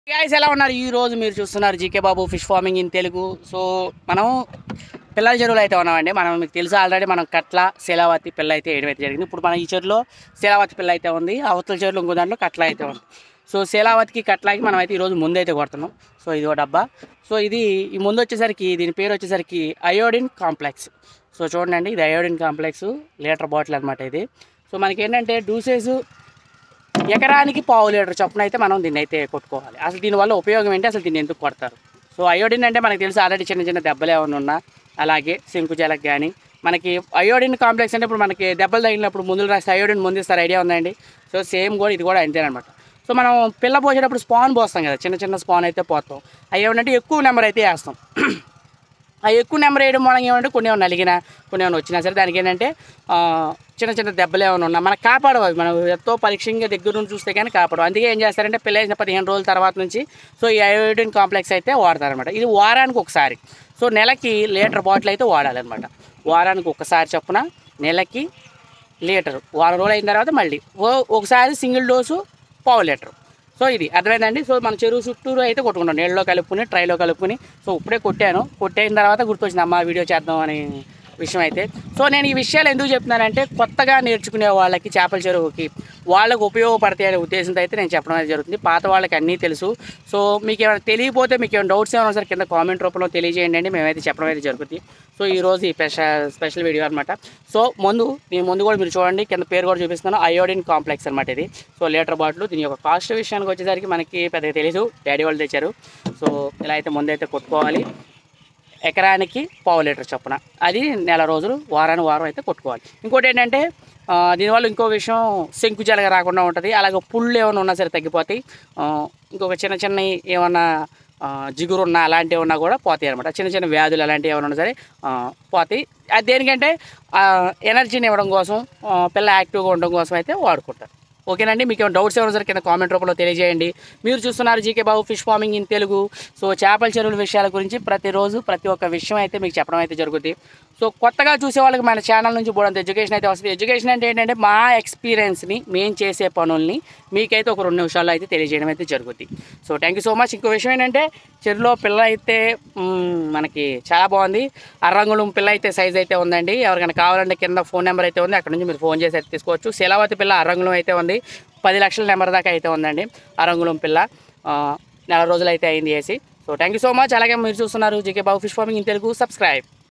Guys ఎలా ఉన్నారు? ఈ రోజు మీరు చూస్తున్నారు GK Babu fish farming in Telugu. So మనం పిల్లల చెరువులు అయితే ఉన్నామండి. మీకు తెలుసు ఆల్రెడీ మనం కట్ల శీలావతి పిల్ల అయితే వేయడం అయితే జరిగింది. ఇప్పుడు మన ఈ చెరువులో శీలావతి పిల్ల అయితే ఉంది, అవతల చెరువులో ఇంకో దాంట్లో కట్ల అయితే ఉంది. సో శీలావతికి కట్లాకి మనం అయితే ఈరోజు ముందు అయితే కొడుతున్నాం. సో ఇది ఒక డబ్బా. సో ఇది ఈ ముందు వచ్చేసరికి దీని పేరు వచ్చేసరికి అయోడిన్ కాంప్లెక్స్. సో చూడండి, ఇది అయోడిన్ కాంప్లెక్స్ లీటర్ బాటిల్ అనమాట ఇది. సో మనకి ఏంటంటే డూసేస్ ఎకరానికి పావు లీటర్ చొప్పున అయితే మనం దీన్ని అయితే కొట్టుకోవాలి. అసలు దీనివల్ల ఉపయోగం ఏంటి, అసలు దీన్ని ఎందుకు కొడతారు? సో అయోడిన్ అంటే మనకు తెలుసు ఆల్రెడీ చిన్న చిన్న దెబ్బలు ఏమైనా ఉన్నా, అలాగే శంకుజాలకు కానీ మనకి అయోడిన్ కాంప్లెక్స్ అంటే ఇప్పుడు మనకి దెబ్బలు తగిలినప్పుడు ముందులు రాస్తే అయోడిన్ ముందు ఇస్తారు, ఐడియా ఉందండి. సో సేమ్ కూడా ఇది కూడా అంతేనమాట. సో మనం పిల్ల పోసేటప్పుడు స్పాన్ పోస్తాం కదా, చిన్న చిన్న స్పాన్ అయితే పోతాం. అవి ఏమంటే ఎక్కువ నెంబర్ అయితే వేస్తాం. ఆ ఎక్కువ నెంబర్ వేయడం మూలంగా ఏమంటే కొన్ని ఏమైనా నలిగినా కొన్ని ఏమైనా వచ్చినా సరే దానికి ఏంటంటే చిన్న చిన్న దెబ్బలు ఏమైనా ఉన్నా మనకు కాపాడవు. అవి మనం ఎంతో పరీక్షంగా దగ్గర నుంచి చూస్తే కానీ కాపాడవు. అందుకే ఏం చేస్తారంటే పిల్ల వేసిన 15 రోజుల తర్వాత నుంచి సో ఈ అయోడిన్ కాంప్లెక్స్ అయితే వాడతారనమాట. ఇది వారానికి ఒకసారి. సో నెలకి లీటర్ బాటిల్ అయితే వాడాలన్నమాట. వారానికి ఒకసారి చొప్పున నెలకి లీటరు, వారం రోజులు అయిన తర్వాత మళ్ళీ ఒకసారి సింగిల్ డోసు పావు లీటరు. సో ఇది అర్థమైందండి. సో మన చెరువు చుట్టూరు అయితే కొట్టుకుంటాం, నీళ్ళలో కలుపుకుని ట్రైలో కలుపుకుని. సో ఇప్పుడే కొట్టైన తర్వాత గుర్తొచ్చింది అమ్మ వీడియో చేద్దాం అనే విషయం అయితే. సో నేను ఈ విషయాలు ఎందుకు చెప్తున్నానంటే కొత్తగా నేర్చుకునే వాళ్ళకి చేపల చెరువుకి వాళ్ళకు ఉపయోగపడతాయి అనే ఉద్దేశంతో అయితే నేను చెప్పడం అనేది జరుగుతుంది. పాత వాళ్ళకి అన్నీ తెలుసు. సో మీకు ఏమైనా తెలియకపోతే, మీకు ఏమైనా డౌట్స్ ఏమైనా సరే కింద కామెంట్ రూపంలో తెలియజేయండి అండి, మేమైతే చెప్పడం అయితే జరుగుతుంది. సో ఈరోజు ఈ స్పెషల్ వీడియో అనమాట. సో దీని ముందు కూడా మీరు చూడండి, కింద పేరు కూడా చూపిస్తున్నాను, అయోడిన్ కాంప్లెక్స్ అనమాట ఇది. So litre bottle. దీని యొక్క కాస్ట్ విషయానికి వచ్చేసరికి మనకి పెద్దగా తెలీదు, డాడీ వాళ్ళు తెచ్చారు. సో ఇలా అయితే ముందైతే కొట్టుకోవాలి, ఎకరానికి పావు లీటర్ చొప్పున. అది నెల రోజులు వారం అయితే కొట్టుకోవాలి. ఇంకోటి ఏంటంటే దీనివల్ల ఇంకో విషయం, శంకుజాలుగా రాకుండా ఉంటుంది. అలాగే పుళ్ళు ఏమైనా ఉన్నా సరే తగ్గిపోతాయి. ఇంకొక చిన్న చిన్న ఏమన్నా జిగురు ఉన్నా అలాంటివి ఉన్నా కూడా పోతాయి అనమాట. చిన్న చిన్న వ్యాధులు అలాంటివి ఏమైనా ఉన్నా సరే పోతాయి. అది దేనికంటే ఎనర్జీని ఇవ్వడం కోసం, పిల్ల యాక్టివ్గా ఉండడం కోసం అయితే వాడుకుంటారు. ఓకేనండి. మీకు ఏమైనా డౌట్స్ ఏమైనా సరే కింద కామెంట్ రూపంలో తెలియజేయండి. మీరు చూస్తున్నారు GK Babu fish farming in Telugu. So చేపల చెరువుల విషయాల గురించి ప్రతిరోజు ప్రతి ఒక్క విషయం అయితే మీకు చెప్పడం అయితే జరుగుతుంది. సో కొత్తగా చూసే వాళ్ళకి మన ఛానల్ నుంచి కూడా ఎడ్యుకేషన్ అయితే వస్తుంది. ఎడ్యుకేషన్ అంటే ఏంటంటే మా ఎక్స్పీరియన్స్ని, మేము చేసే పనుల్ని మీకైతే ఒక 2 నిమిషాల్లో అయితే తెలియజేయడం అయితే జరుగుతుంది. So thank you so much. ఇంకో విషయం ఏంటంటే చెరువులో పిల్ల అయితే మనకి చాలా బాగుంది. అర్రంగుళం పిల్ల అయితే సైజ్ అయితే ఉందండి. ఎవరికైనా కావాలంటే కింద ఫోన్ నెంబర్ అయితే ఉంది, అక్కడ నుంచి మీరు ఫోన్ చేసి అయితే తీసుకోవచ్చు. శీలావతి పిల్ల అర్రంగుళం అయితే ఉంది, 10 లక్షల నెంబర్ దాకా అయితే ఉందండి. అరంగుళం పిల్ల నెల రోజులు అయితే అయింది వేసి. So thank you so much. అలాగే మీరు చూస్తున్నారు GK Babu fish farming in Telugu. Subscribe.